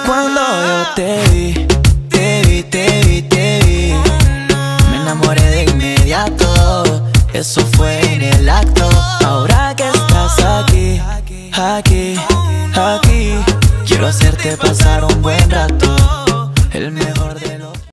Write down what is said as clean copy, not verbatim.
Cuando yo te vi, me enamoré de inmediato. Eso fue en el acto. Ahora que estás aquí, quiero hacerte pasar un buen rato, el mejor de